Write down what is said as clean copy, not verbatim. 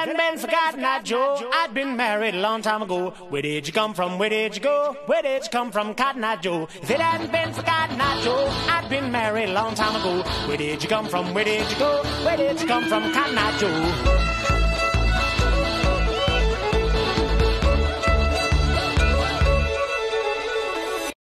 hadn't been for Cotton Eye Joe, I'd been married a long time ago. Where did you come from? Where did you go? Where did you come from, Cotton Eye Joe? If it hadn't been for Cotton Eye Joe, I'd been married a long time ago. Where did you come from? Where did you go? Where did you come from, Cotton Eye Joe?